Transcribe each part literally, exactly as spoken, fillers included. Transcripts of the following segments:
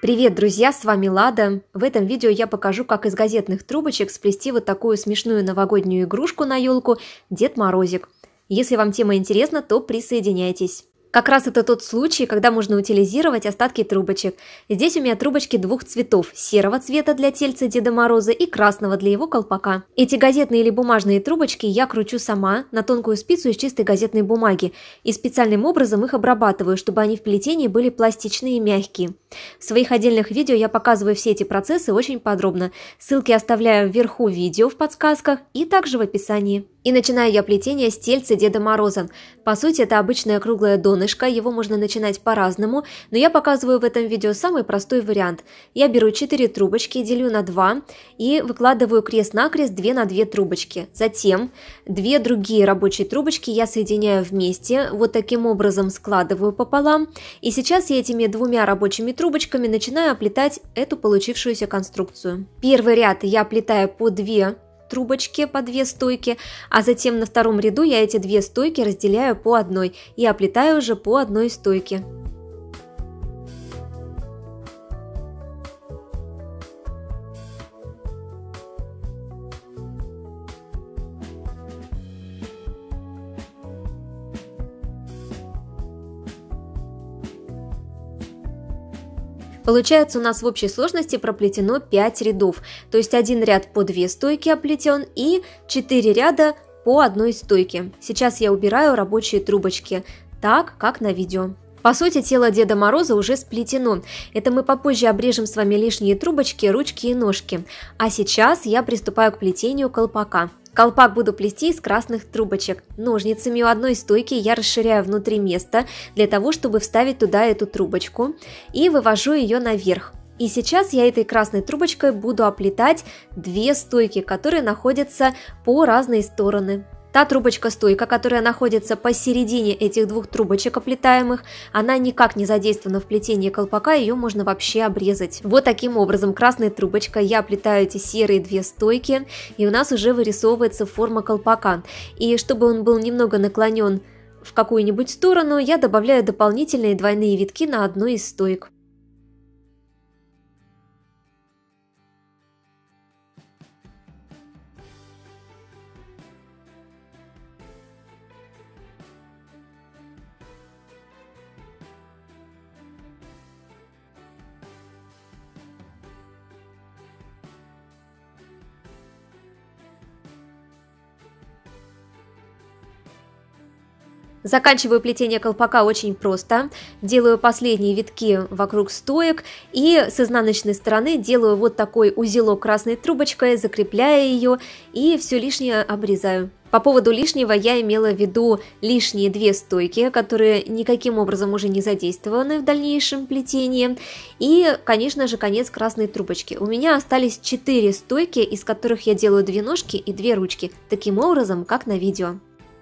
Привет, друзья, с вами Лада. В этом видео я покажу, как из газетных трубочек сплести вот такую смешную новогоднюю игрушку на елку Дед Морозик. Если вам тема интересна, то присоединяйтесь. Как раз это тот случай, когда можно утилизировать остатки трубочек. Здесь у меня трубочки двух цветов – серого цвета для тельца Деда Мороза и красного для его колпака. Эти газетные или бумажные трубочки я кручу сама на тонкую спицу из чистой газетной бумаги и специальным образом их обрабатываю, чтобы они в плетении были пластичные и мягкие. В своих отдельных видео я показываю все эти процессы очень подробно. Ссылки оставляю вверху видео в подсказках и также в описании. И начинаю я плетение с тельца Деда Мороза. По сути, это обычное круглое донышко, его можно начинать по-разному, но я показываю в этом видео самый простой вариант. Я беру четыре трубочки, делю на два и выкладываю крест-накрест две на две трубочки. Затем две другие рабочие трубочки я соединяю вместе, вот таким образом складываю пополам. И сейчас я этими двумя рабочими трубочками начинаю оплетать эту получившуюся конструкцию. Первый ряд я оплетаю по две трубочки, по две стойки, а затем на втором ряду я эти две стойки разделяю по одной и оплетаю уже по одной стойке. Получается, у нас в общей сложности проплетено пять рядов, то есть один ряд по две стойки оплетен и четыре ряда по одной стойке. Сейчас я убираю рабочие трубочки, так как на видео. По сути, тело Деда Мороза уже сплетено. Это мы попозже обрежем с вами лишние трубочки, ручки и ножки. А сейчас я приступаю к плетению колпака. Колпак буду плести из красных трубочек. Ножницами у одной стойки я расширяю внутри место для того, чтобы вставить туда эту трубочку и вывожу ее наверх. И сейчас я этой красной трубочкой буду оплетать две стойки, которые находятся по разные стороны. Та трубочка-стойка, которая находится посередине этих двух трубочек оплетаемых, она никак не задействована в плетении колпака, ее можно вообще обрезать. Вот таким образом красной трубочкой я оплетаю эти серые две стойки, и у нас уже вырисовывается форма колпака. И чтобы он был немного наклонен в какую-нибудь сторону, я добавляю дополнительные двойные витки на одной из стоек. Заканчиваю плетение колпака очень просто. Делаю последние витки вокруг стоек и с изнаночной стороны делаю вот такой узелок красной трубочкой, закрепляя ее и все лишнее обрезаю. По поводу лишнего я имела в виду лишние две стойки, которые никаким образом уже не задействованы в дальнейшем плетении. И, конечно же, конец красной трубочки. У меня остались четыре стойки, из которых я делаю две ножки и две ручки, таким образом, как на видео.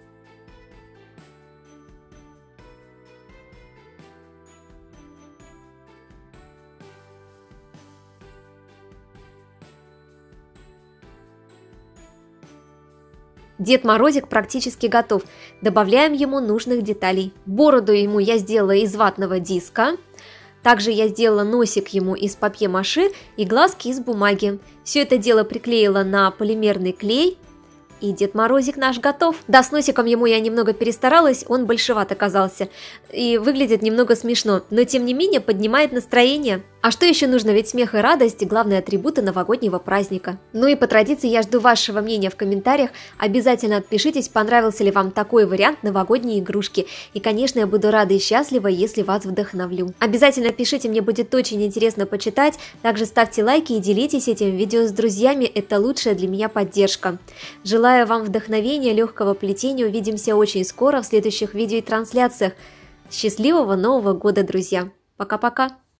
Дед Морозик практически готов. Добавляем ему нужных деталей. Бороду ему я сделала из ватного диска. Также я сделала носик ему из папье-маше и глазки из бумаги. Все это дело приклеила на полимерный клей. И Дед Морозик наш готов. Да, с носиком ему я немного перестаралась, он большеват оказался. И выглядит немного смешно, но тем не менее поднимает настроение. А что еще нужно? Ведь смех и радость – главные атрибуты новогоднего праздника. Ну и по традиции я жду вашего мнения в комментариях. Обязательно отпишитесь, понравился ли вам такой вариант новогодней игрушки. И, конечно, я буду рада и счастлива, если вас вдохновлю. Обязательно пишите, мне будет очень интересно почитать. Также ставьте лайки и делитесь этим видео с друзьями, это лучшая для меня поддержка. Желаю вам вдохновения, легкого плетения. Увидимся очень скоро в следующих видео и трансляциях. Счастливого Нового года, друзья! Пока-пока!